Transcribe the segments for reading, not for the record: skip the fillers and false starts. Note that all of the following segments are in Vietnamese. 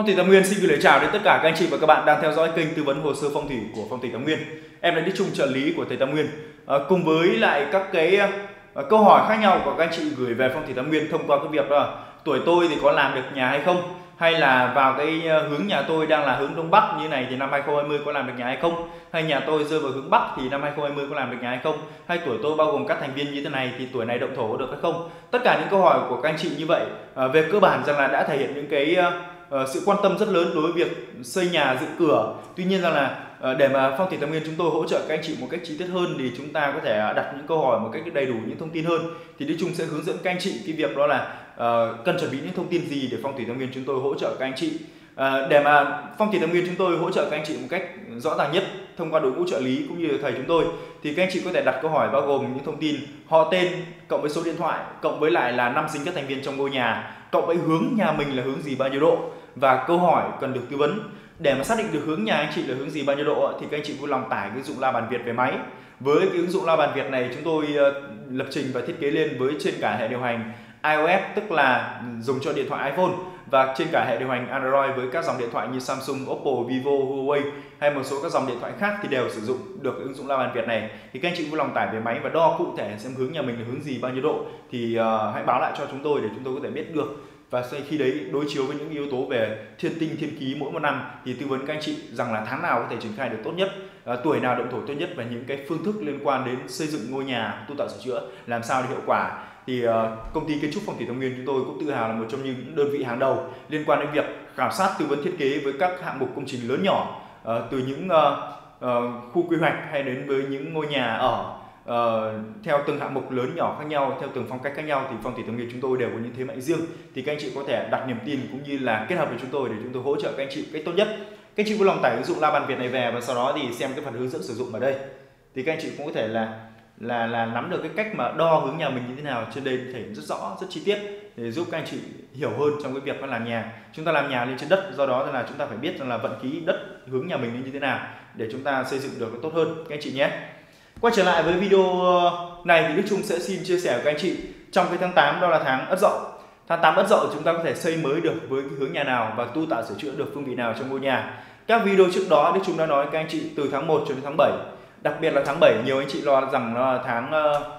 Phong thủy Tam Nguyên xin gửi lời chào đến tất cả các anh chị và các bạn đang theo dõi kênh tư vấn hồ sơ phong thủy của Phong thủy Tam Nguyên. Em là Đức Trung, trợ lý của thầy Tam Nguyên. Cùng với lại các cái câu hỏi khác nhau của các anh chị gửi về Phong thủy Tam Nguyên thông qua cái việc đó là tuổi tôi thì có làm được nhà hay không, hay là vào cái hướng nhà tôi đang là hướng đông bắc như này thì năm 2020 có làm được nhà hay không, hay nhà tôi rơi vào hướng bắc thì năm 2020 có làm được nhà hay không, hay tuổi tôi bao gồm các thành viên như thế này thì tuổi này động thổ có được hay không. Tất cả những câu hỏi của các anh chị như vậy về cơ bản rằng là đã thể hiện những cái sự quan tâm rất lớn đối với việc xây nhà dựng cửa. Tuy nhiên rằng là để mà Phong thủy Tam Nguyên chúng tôi hỗ trợ các anh chị một cách chi tiết hơn thì chúng ta có thể đặt những câu hỏi một cách đầy đủ những thông tin hơn, thì Đức Trung sẽ hướng dẫn các anh chị cái việc đó là cần chuẩn bị những thông tin gì để Phong thủy Tam Nguyên chúng tôi hỗ trợ các anh chị. Để mà Phong thủy Tam Nguyên chúng tôi hỗ trợ các anh chị một cách rõ ràng nhất thông qua đội ngũ trợ lý cũng như thầy chúng tôi, thì các anh chị có thể đặt câu hỏi bao gồm những thông tin họ tên cộng với số điện thoại, cộng với lại là năm sinh các thành viên trong ngôi nhà, cộng với hướng nhà mình là hướng gì bao nhiêu độ, và câu hỏi cần được tư vấn. Để mà xác định được hướng nhà anh chị là hướng gì bao nhiêu độ thì các anh chị vui lòng tải cái ứng dụng La Bàn Việt về máy. Với cái ứng dụng La Bàn Việt này chúng tôi lập trình và thiết kế lên với trên cả hệ điều hành iOS, tức là dùng cho điện thoại iPhone, và trên cả hệ điều hành Android với các dòng điện thoại như Samsung, Oppo, Vivo, Huawei hay một số các dòng điện thoại khác thì đều sử dụng được ứng dụng La Bàn Việt này. Thì các anh chị vui lòng tải về máy và đo cụ thể xem hướng nhà mình là hướng gì bao nhiêu độ thì hãy báo lại cho chúng tôi để chúng tôi có thể biết được, và khi đấy đối chiếu với những yếu tố về thiên tinh thiên khí mỗi một năm thì tư vấn các anh chị rằng là tháng nào có thể triển khai được tốt nhất, tuổi nào động thổ tốt nhất, và những cái phương thức liên quan đến xây dựng ngôi nhà, tu tạo sửa chữa làm sao để hiệu quả. Thì công ty kiến trúc Phong thủy Tam Nguyên chúng tôi cũng tự hào là một trong những đơn vị hàng đầu liên quan đến việc khảo sát, tư vấn thiết kế với các hạng mục công trình lớn nhỏ, từ những khu quy hoạch hay đến với những ngôi nhà ở theo từng hạng mục lớn nhỏ khác nhau, theo từng phong cách khác nhau, thì Phong thủy Tam Nguyên chúng tôi đều có những thế mạnh riêng. Thì các anh chị có thể đặt niềm tin cũng như là kết hợp với chúng tôi để chúng tôi hỗ trợ các anh chị cách tốt nhất. Các anh chị vui lòng tải ứng dụng La Bàn Việt này về và sau đó thì xem cái phần hướng dẫn sử dụng ở đây, thì các anh chị cũng có thể là nắm được cái cách mà đo hướng nhà mình như thế nào. Trên đây thể rất rõ, rất chi tiết để giúp các anh chị hiểu hơn trong cái việc làm nhà. Chúng ta làm nhà lên trên đất, do đó là chúng ta phải biết rằng là vận khí đất hướng nhà mình như thế nào để chúng ta xây dựng được tốt hơn các anh chị nhé. Quay trở lại với video này thì Đức Trung sẽ xin chia sẻ với các anh chị trong cái tháng 8, đó là tháng Ất Dậu. Tháng 8 Ất Dậu chúng ta có thể xây mới được với cái hướng nhà nào và tu tạo sửa chữa được phương vị nào trong ngôi nhà. Các video trước đó Đức Trung đã nói các anh chị từ tháng 1 cho đến tháng 7. Đặc biệt là tháng 7 nhiều anh chị lo rằng nó là tháng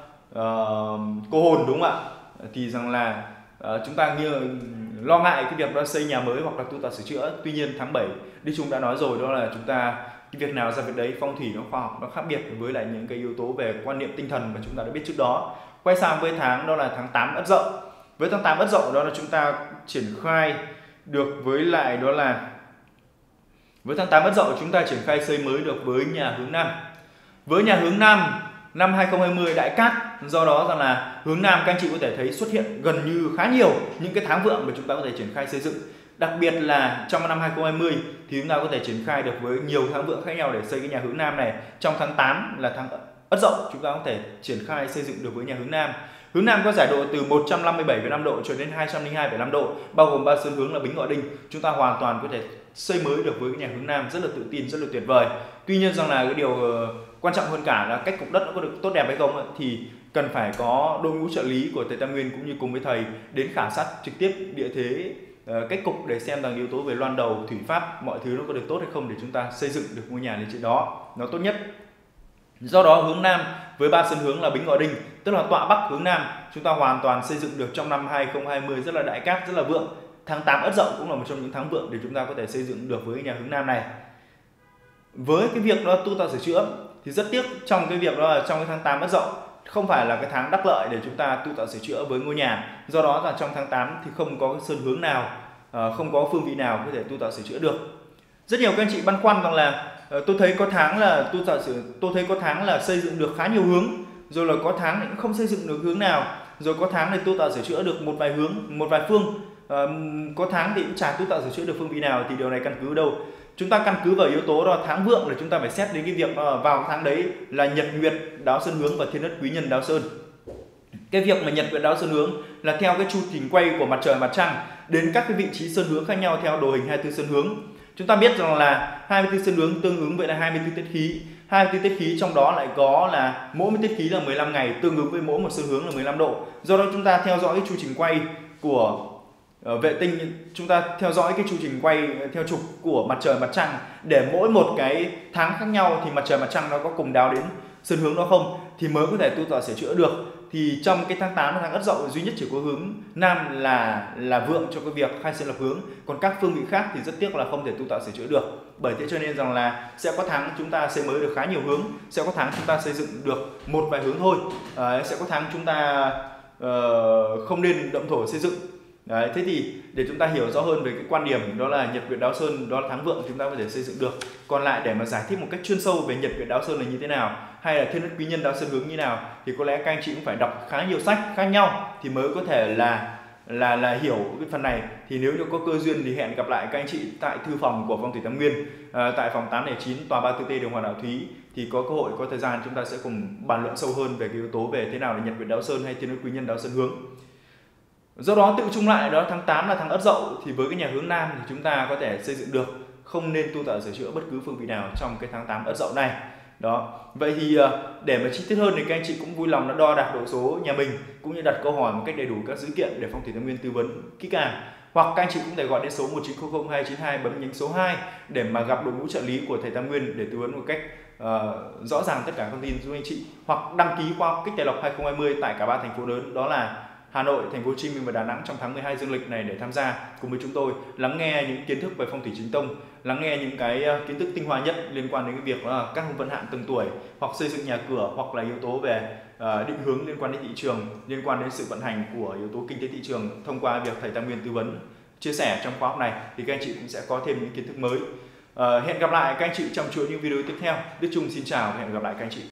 cô hồn, đúng không ạ? Thì rằng là chúng ta lo ngại cái việc đó xây nhà mới hoặc là tu tạo sửa chữa. Tuy nhiên tháng 7 Đức Trung đã nói rồi, đó là chúng ta cái việc nào ra việc đấy, phong thủy nó khoa học, nó khác biệt với lại những cái yếu tố về quan niệm tinh thần mà chúng ta đã biết trước đó. Quay sang với tháng đó là tháng 8 Ất Dậu. Với tháng 8 Ất Dậu đó là chúng ta triển khai được với lại đó là với tháng 8 Ất Dậu chúng ta triển khai xây mới được với nhà hướng Nam. Với nhà hướng Nam năm 2020 đại cát, do đó rằng là hướng Nam các anh chị có thể thấy xuất hiện gần như khá nhiều những cái tháng vượng mà chúng ta có thể triển khai xây dựng. Đặc biệt là trong năm 2020 thì chúng ta có thể triển khai được với nhiều tháng vượng khác nhau để xây cái nhà hướng Nam này. Trong tháng 8 là tháng Ất Dậu chúng ta có thể triển khai xây dựng được với nhà hướng Nam. Hướng Nam có giải độ từ 157,5 độ cho đến 202,5 độ, bao gồm 3 sơn hướng là Bính Ngọ Đinh. Chúng ta hoàn toàn có thể xây mới được với cái nhà hướng Nam rất là tự tin, rất là tuyệt vời. Tuy nhiên rằng là cái điều quan trọng hơn cả là cách cục đất nó có được tốt đẹp hay không thì cần phải có đội ngũ trợ lý của thầy Tam Nguyên cũng như cùng với thầy đến khảo sát trực tiếp địa thế, cách cục để xem rằng yếu tố về loan đầu, thủy pháp, mọi thứ nó có được tốt hay không để chúng ta xây dựng được ngôi nhà lên trên đó nó tốt nhất. Do đó hướng Nam với 3 sơn hướng là Bính Ngọ Đinh, tức là tọa bắc hướng Nam, chúng ta hoàn toàn xây dựng được trong năm 2020 rất là đại cát, rất là vượng. Tháng 8 Ất Dậu cũng là một trong những tháng vượng để chúng ta có thể xây dựng được với nhà hướng Nam này. Với cái việc đó tu tạo sửa chữa thì rất tiếc trong cái việc đó là trong cái tháng 8 Ất Dậu không phải là cái tháng đắc lợi để chúng ta tu tạo sửa chữa với ngôi nhà. Do đó là trong tháng 8 thì không có cái sơn hướng nào, không có phương vị nào có thể tu tạo sửa chữa được. Rất nhiều các anh chị băn khoăn rằng là tôi thấy có tháng là tu tạo sửa, tôi thấy có tháng là xây dựng được khá nhiều hướng, rồi là có tháng cũng không xây dựng được hướng nào, rồi có tháng thì tu tạo sửa chữa được một vài hướng, một vài phương, có tháng thì cũng chả tu tạo sửa chữa được phương vị nào. Thì điều này căn cứ đâu? Chúng ta căn cứ vào yếu tố đó tháng vượng là chúng ta phải xét đến cái việc vào tháng đấy là nhật nguyệt đáo sơn hướng và thiên ất quý nhân đáo sơn. Cái việc mà nhật nguyệt đáo sơn hướng là theo cái chu trình quay của mặt trời mặt trăng đến các cái vị trí sơn hướng khác nhau theo đồ hình 24 sơn hướng. Chúng ta biết rằng là 24 sơn hướng tương ứng với là 24 tiết khí. 24 tiết khí trong đó lại có là mỗi một tiết khí là 15 ngày, tương ứng với mỗi một sơn hướng là 15 độ. Do đó chúng ta theo dõi cái chu trình quay của vệ tinh, chúng ta theo dõi cái chu trình quay theo trục của mặt trời mặt trăng, để mỗi một cái tháng khác nhau thì mặt trời mặt trăng nó có cùng đáo đến sơn hướng đó không thì mới có thể tu tạo sửa chữa được. Thì trong cái tháng 8 là tháng Ất Dậu duy nhất chỉ có hướng nam là vượng cho cái việc khai sơn lập hướng, còn các phương vị khác thì rất tiếc là không thể tu tạo sửa chữa được. Bởi thế cho nên rằng là sẽ có tháng chúng ta xây mới được khá nhiều hướng, sẽ có tháng chúng ta xây dựng được một vài hướng thôi, sẽ có tháng chúng ta không nên động thổ xây dựng. Đấy, thế thì để chúng ta hiểu rõ hơn về cái quan điểm đó là Nhật Nguyệt Đáo Sơn, đó là tháng vượng chúng ta có thể xây dựng được. Còn lại để mà giải thích một cách chuyên sâu về Nhật Nguyệt Đáo Sơn là như thế nào, hay là Thiên Ất Quý Nhân Đáo Sơn hướng như nào, thì có lẽ các anh chị cũng phải đọc khá nhiều sách khác nhau thì mới có thể là hiểu cái phần này. Thì nếu như có cơ duyên thì hẹn gặp lại các anh chị tại thư phòng của Phong thủy Tam Nguyên, tại phòng 809 tòa 34T đường Hoàng Đạo Thúy, thì có cơ hội có thời gian chúng ta sẽ cùng bàn luận sâu hơn về cái yếu tố về thế nào là Nhật Nguyệt Đáo Sơn hay Thiên Ất Quý Nhân Đáo Sơn hướng. Do đó tự chung lại đó, tháng 8 là tháng Ất Dậu, thì với cái nhà hướng nam thì chúng ta có thể xây dựng được, không nên tu tạo sửa chữa bất cứ phương vị nào trong cái tháng 8 Ất Dậu này. Đó. Vậy thì để mà chi tiết hơn thì các anh chị cũng vui lòng đã đo đạc độ số nhà mình, cũng như đặt câu hỏi một cách đầy đủ các dữ kiện để Phong thủy Tam Nguyên tư vấn kỹ càng. Hoặc các anh chị cũng thể gọi đến số 1900 bấm nhánh số 2 để mà gặp đội ngũ trợ lý của thầy Tam Nguyên để tư vấn một cách rõ ràng tất cả thông tin giúp anh chị. Hoặc đăng ký qua kích tài lộc 2020 tại cả ba thành phố lớn, đó là Hà Nội, Thành phố Hồ Chí Minh và Đà Nẵng trong tháng 12 dương lịch này để tham gia cùng với chúng tôi, lắng nghe những kiến thức về phong thủy chính tông, lắng nghe những cái kiến thức tinh hoa nhất liên quan đến cái việc các hung vận hạn từng tuổi, hoặc xây dựng nhà cửa, hoặc là yếu tố về định hướng liên quan đến thị trường, liên quan đến sự vận hành của yếu tố kinh tế thị trường thông qua việc thầy Tam Nguyên tư vấn chia sẻ trong khóa học này, thì các anh chị cũng sẽ có thêm những kiến thức mới. Hẹn gặp lại các anh chị trong chuỗi những video tiếp theo. Đức Trung xin chào và hẹn gặp lại các anh chị.